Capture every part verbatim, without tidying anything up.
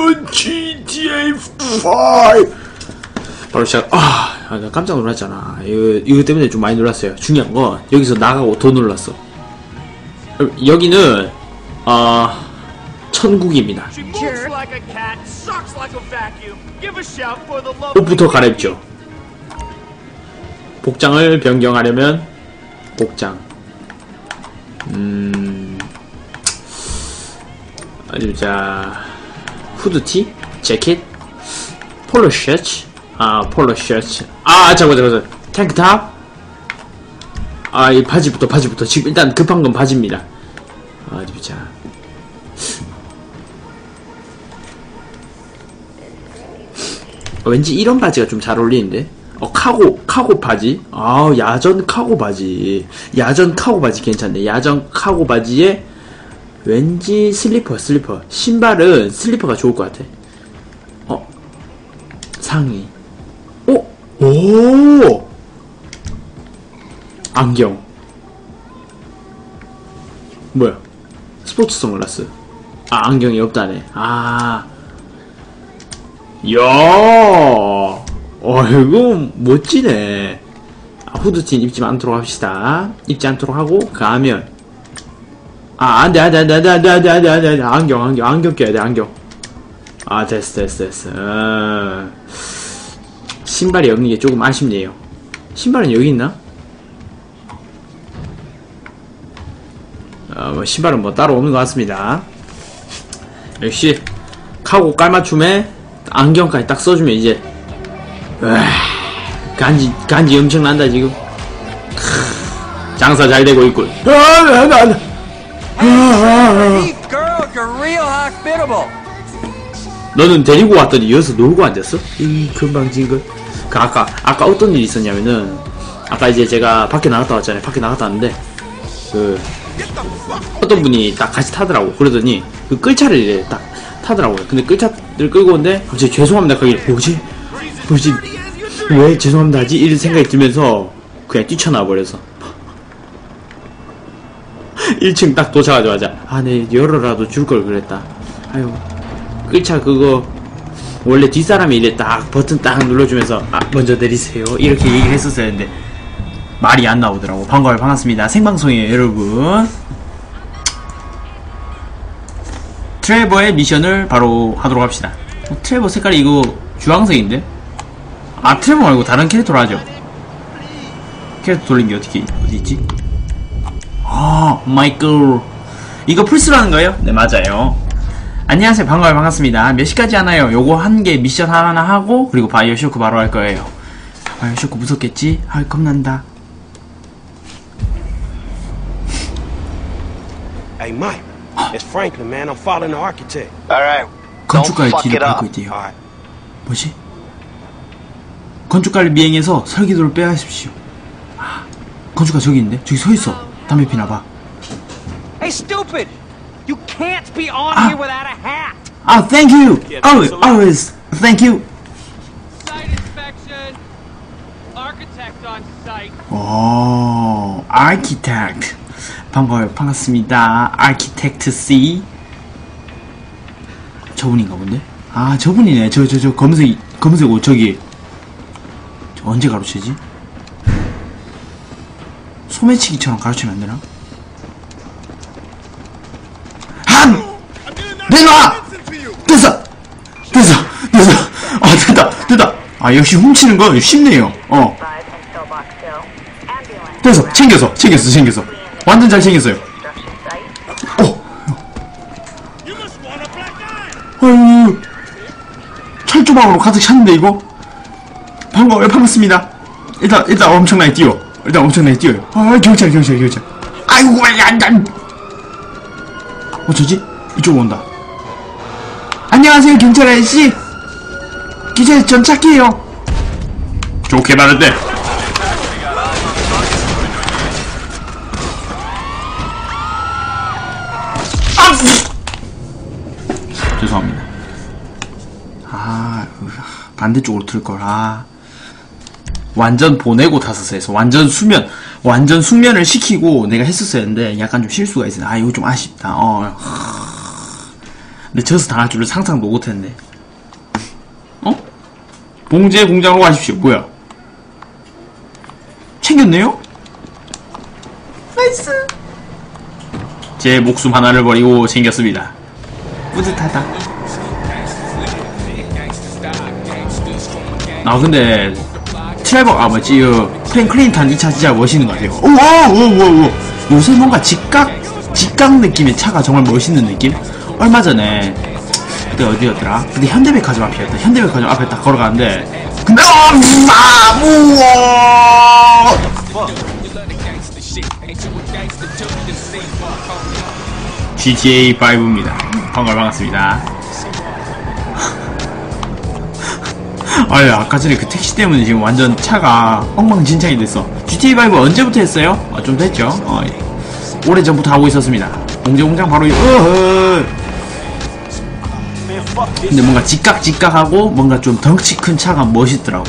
이건 지티에이 오. 바로 시작. 아, 나 깜짝 놀랐잖아. 이거, 이거 때문에 좀 많이 놀랐어요. 중요한 건 여기서 나가고 더 놀랐어. 여기는 아 천국입니다. 옷부터 갈아입죠. 복장을 변경하려면 복장. 음, 아주 자 후드티, 재킷, 폴로 셔츠. 아 폴로 셔츠. 아 잠깐 잠깐 탱크탑. 아 이 바지부터 바지부터 지금 일단 급한 건 바지입니다. 아 진짜 왠지 이런 바지가 좀 잘 어울리는데. 어 카고 카고 바지. 아 야전 카고 바지. 야전 카고 바지 괜찮네. 야전 카고 바지에 왠지 슬리퍼 슬리퍼. 신발은 슬리퍼가 좋을 것 같아. 어 상의. 오! 오! 안경. 뭐야? 스포츠 선글라스. 아, 안경이 없다네. 아. 야! 어, 이거 멋지네. 아, 후드티는 입지 않도록 합시다. 입지 않도록 하고, 가면. 아, 안 돼, 안 돼, 안 돼, 안 돼, 안 돼, 안 돼, 안 돼, 안 돼, 안 돼. 안경, 안경, 안경 껴야 돼, 안경. 아, 됐어, 됐어, 됐어. 어. 신발이 없는 게 조금 아쉽네요. 신발은 여기 있나? 어, 뭐 신발은 뭐 따로 없는 것 같습니다. 역시 카고 깔맞춤에 안경까지 딱 써주면 이제 으아, 간지 간지 엄청 난다 지금. 크, 장사 잘 되고 있군. 아, 나, 나, 나. 너는 데리고 왔더니 여기서 놀고 앉았어? 이 금방 지금 그 아까 아까 어떤 일이 있었냐면은 아까 이제 제가 밖에 나갔다 왔잖아요. 밖에 나갔다 왔는데 그 어떤 분이 딱 같이 타더라고. 그러더니 그 끌차를 이제 딱 타더라고요. 근데 끌차를 끌고 오는데 갑자기 죄송합니다 거기 뭐지? 뭐지? 왜 죄송합니다 하지? 이런 생각이 들면서 그냥 뛰쳐나와 버려서 일 층 딱 도착하자마자 아 네 열어라도 줄 걸 그랬다. 아유 끌차 그거 원래 뒷사람이 이래 딱 버튼 딱 눌러주면서 아 먼저 내리세요 이렇게 얘기를 했었어야 했는데 말이 안 나오더라고. 반가워요. 반갑습니다. 생방송이에요 여러분. 트레버의 미션을 바로 하도록 합시다. 어, 트레버 색깔이 이거 주황색인데? 아 트레버 말고 다른 캐릭터로 하죠. 캐릭터 돌린 게 어떻게 어디 있지? 아 마이클 이거 플스라는 거예요? 네 맞아요. 안녕하세요. 반가워요. 반갑습니다. 몇 시까지 하나요? 요거 한 개 미션 하나 하고 그리고 바이오쇼크 바로 할 거예요. 바이오쇼크 무섭겠지? 아 겁난다. Hey Mike, it's Franklin, man. I'm following the architect. All right. 건축가의 뒤를 밟고 있대요. 뭐지? 건축가를 미행해서 설계도를 빼앗으십시오. 아, 건축가 저기 있는데? 저기 서 있어. 담배 피나 봐. Hey, stupid! You can't be on Ah. here without a hat. 아, thank you. Always, always, thank you. Site inspection. Architect on site. 오, architect. 반가워요. 반갑습니다. architect C. 저분인가 본데? 아, 저분이네. 저, 저, 저, 검은색, 검은색 옷, 저기. 저 언제 가르치지? 소매치기처럼 가르치면 안 되나? 한! 내놔! 됐어! 됐어! 됐어! 아, 됐다! 됐다! 아, 역시 훔치는 건 쉽네요. 어. 됐어! 챙겼어! 챙겼어! 챙겼어! 완전 잘 챙겼어요. 어! 어휴. 철조망으로 가득 찼는데, 이거? 반가워요. 반갑습니다. 일단, 일단 엄청나게 뛰어. 일단 엄청나게 뛰어요. 아, 경찰, 경찰, 경찰. 아이고, 안, 안. 어쩌지? 이쪽으로 온다. 안녕하세요, 경찰 아저씨. 기자, 전 착해요. 좋게 말했대. 아! 죄송합니다. 아, 반대쪽으로 틀걸. 아. 완전 보내고 탔었어야 했어. 완전 수면, 완전 숙면을 시키고 내가 했었어야 했는데 약간 좀 실수가 있어. 아, 이거 좀 아쉽다. 어. 근데 져서 당할 줄은 상상도 못했네. 어? 봉제 공장으로 가십시오. 뭐야? 챙겼네요? 나이스! 제 목숨 하나를 버리고 챙겼습니다. 뿌듯하다. 아 근데 트레버 아 뭐지 그 프랭클린탄 이 차 진짜 멋있는 것 같아요. 오오오오 요새 뭔가 직각 직각 느낌의 차가 정말 멋있는 느낌? 얼마 전에 그때 어디였더라? 근데 현대백화점 앞이었다. 현대백화점 앞에 딱 걸어가는데 근데 엄마 우와 지티에이 파이브입니다. 반가 반갑습니다. 아유 아까 전에 그 택시 때문에 지금 완전 차가 엉망진창이 됐어. 지티에이 파이브 언제부터 했어요? 어, 좀 됐죠. 어, 오래전부터 하고 있었습니다. 공제공장 바로 어허. 근데 뭔가 직각직각하고 뭔가 좀 덩치 큰 차가 멋있더라고.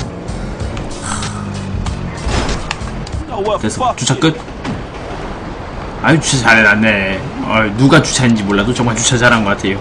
됐어. 주차 끝. 아유 주차 잘해놨네. 어, 누가 주차했는지 몰라도 정말 주차 잘한 것 같아요.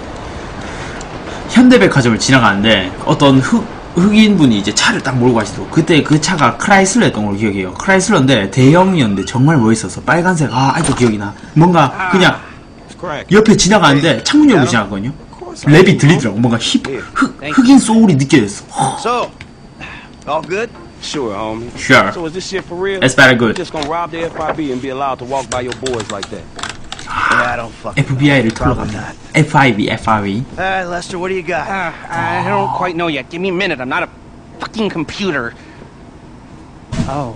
현대백화점을 지나가는데 어떤 흑, 흑인분이 이제 차를 딱 몰고 가시더라고. 그때 그 차가 크라이슬러였던 걸로 기억해요. 크라이슬러인데 대형이었는데 정말 멋있었어. 빨간색. 아 아직도 기억이 나. 뭔가 그냥 옆에 지나가는데 창문 열고 지나갔거든요. 랩이 들리더라고. 뭔가 힙, 흑, 흑인 소울이 느껴졌어. So, all good? Sure, homie. Sure. So is this shit for real? It's very good. You're just gonna rob the F I B and be allowed to walk by your boys like that? Yeah, I don't fucking 에프비아이를 털러 갑니다. 에프아이비, 에프아이비. Alright, Lester, what do you got? Uh, I don't quite know yet. Give me a minute. I'm not a fucking computer. Oh.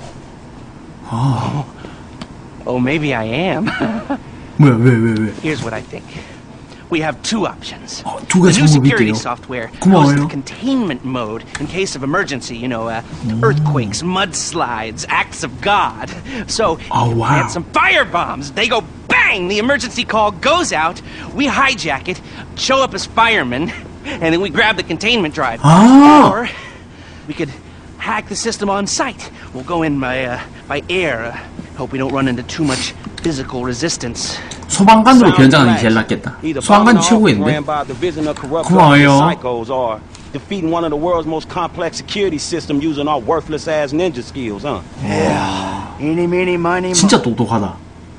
아, Oh, maybe I am. 뭐야, 왜, 왜, 왜? Here's what I think. We have two options. 어, 두 The 가지 new 방법이 security 있대요. software goes 고마워요. into containment mode in case of emergency, you know, uh, earthquakes, mudslides, acts of God. So, Oh, you wow. plant some fire bombs. They go bang! The emergency call goes out. We hijack it, show up as firemen, and then we grab the containment drive. Ah. Or we could hack the system on site. We'll go in by uh, by air. Uh, hope we don't run into too much physical resistance. 소방관으로 변장하는 게 제일 낫겠다. 소방관이 최고인데. 고마워요. Psychos are defeating one of the world's most complex security systems using our worthless ass ninja skills, huh? Yeah. Eeny, meeny, miny, mo. 진짜 똑똑하다.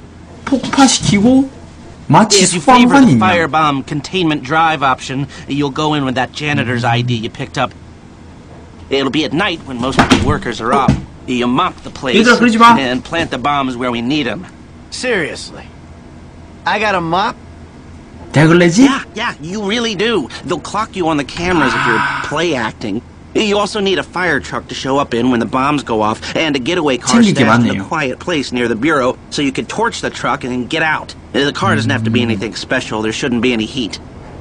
폭파시키고 마치 If you favor 소방관이 the 있냐. firebomb containment drive option, you'll go in with that janitor's I D you picked up. It'll be at night when most of the workers are off. You mop the place 얘들아, 그러지 마. and plant the bombs where we need them. Seriously. I got a mop? 대글레지? Yeah, yeah, you really do. They'll clock you on the cameras if you're play acting. You also need a fire truck to show up in when the bombs go off, and a getaway car 챙길 게 stashed in 많네요. a quiet place near the bureau, so you can torch the truck and then get out. The car doesn't have to be anything special. There shouldn't be any heat.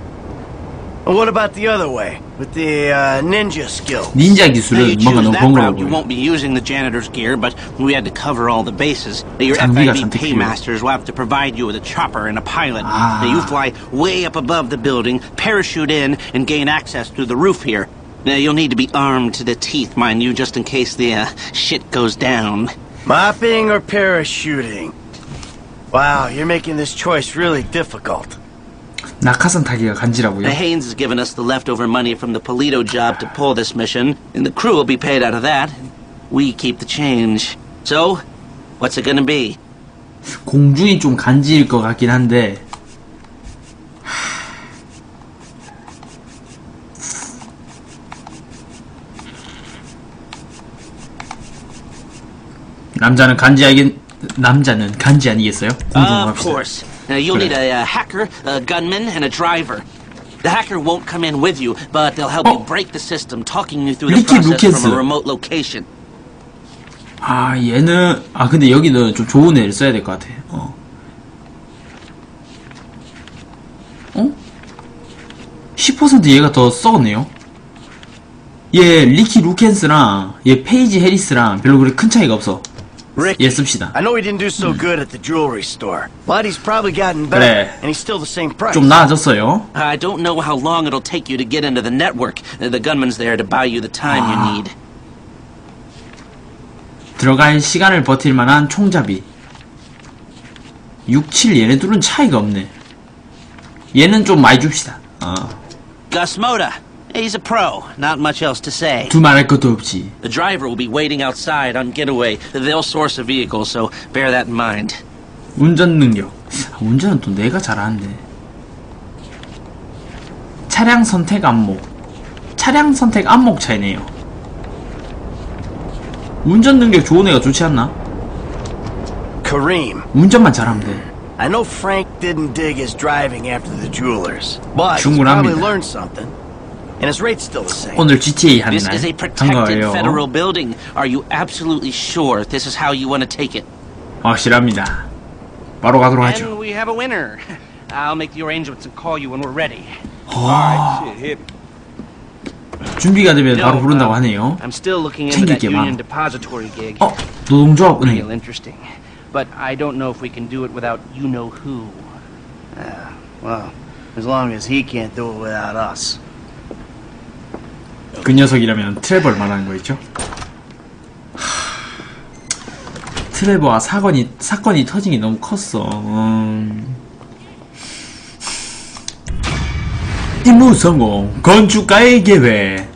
And what about the other way? With the uh, ninja skill? 닌자 Now, you 기술은 choose 뭔가 너무 that route, you 번거로워. won't be using the janitor's gear, but we had to cover all the bases. Your F 장비가 I B 잔뜩 필요해. paymasters will have to provide you with a chopper and a pilot. Ah. Now, you fly way up above the building, parachute in, and gain access through the roof here. Now, you'll need to be armed to the teeth, mind you, just in case the uh, shit goes down. Mopping or parachuting? Wow, you're making this choice really difficult. 낙하산 타기가 간지라고요. Now, Haynes has given us the leftover money from the Polito job to pull this mission, and the crew will be paid out of that. We keep the change. So, what's it gonna be? 공중이 좀 간지일 것 같긴 한데 남자는 간지 아긴 남자는 간지 아니겠어요? 공중 Of 갑시다. course. Now, you'll need a, uh hacker, a gunman, and a driver. The hacker won't come in with you, but they'll help Oh. you break the system, talking you through the 리키 process 루켄스. from a remote location. 아 얘는 아 근데 여기는 좀 좋은 애를 써야 될 것 같아. 어. 어? 십 퍼센트 얘가 더 썩었네요. 얘 리키 루켄스랑 얘 페이지 해리스랑 별로 그렇게 큰 차이가 없어. Ricky, 얘 씁시다. I know he didn't do so good at the jewelry store, but he's probably gotten better, 그래. and he's still the same price. 좀 나아졌어요. I don't know how long it'll take you to get into the network. Uh, The gunman's there to buy you the time you need. 들어갈 시간을 버틸 만한 총잡이. 육, 칠 얘네 둘은 차이가 없네. 얘는 좀 많이 줍시다. 아, Gus Moda. He's a pro. Not much else to say. 두말할 것도 없지. The driver will be waiting outside on getaway. They'll source a vehicle, so bear that in mind. 운전 능력. 아, 운전은 또 내가 잘하는데. 차량 선택 안목. 차량 선택 안목 차이네요. 운전 능력 좋은 애가 좋지 않나? Kareem. 운전만 잘하면 돼. I know Frank didn't dig his driving after the jewelers, but he's 충분합니다. probably learned something. And his rate's still the same. 오늘 지티에이 하는 This 날 is a 한 protected 거예요. federal building. Are you absolutely sure this is how you want to take it? 확실합니다. 바로 가도록 And 하죠. we have a winner. I'll make the arrangements and call you when we're ready. Alright, shit, hit me. 준비가 되면 바로 No, 부른다고 uh, 하네요. I'm still looking into that 챙길 게 union 많아. depository gig. 어, 노동조합 은행. Real interesting. But I don't know if we can do it without you know who. Yeah, well, as long as he can't do it without us. 그 녀석이라면 트레버를 말하는 거겠죠? 하... 트레버와 사건이 사건이 터진 게 너무 컸어. 음... 임무 성공. 건축가의 계획.